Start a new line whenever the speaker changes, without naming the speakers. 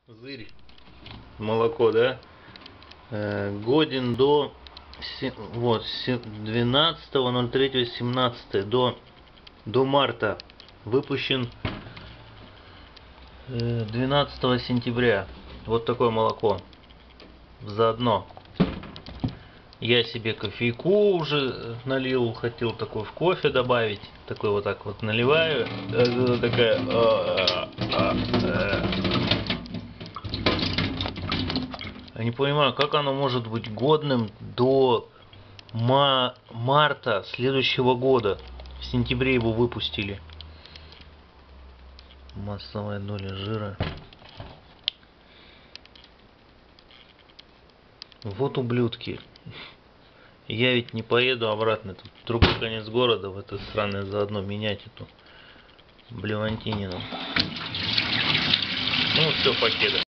Зырь. Молоко, да? Годен до 12.03.17 до марта. Выпущен 12 сентября. Вот такое молоко. Заодно я себе кофейку уже налил, хотел такой в кофе добавить. Такой вот так вот наливаю. Такая. Я не понимаю, как оно может быть годным до марта следующего года. В сентябре его выпустили. Массовая доля жира. Вот ублюдки. Я ведь не поеду обратно. Тут в другой конец города, в этой стране, заодно менять эту блевантинину. Ну все, покеда.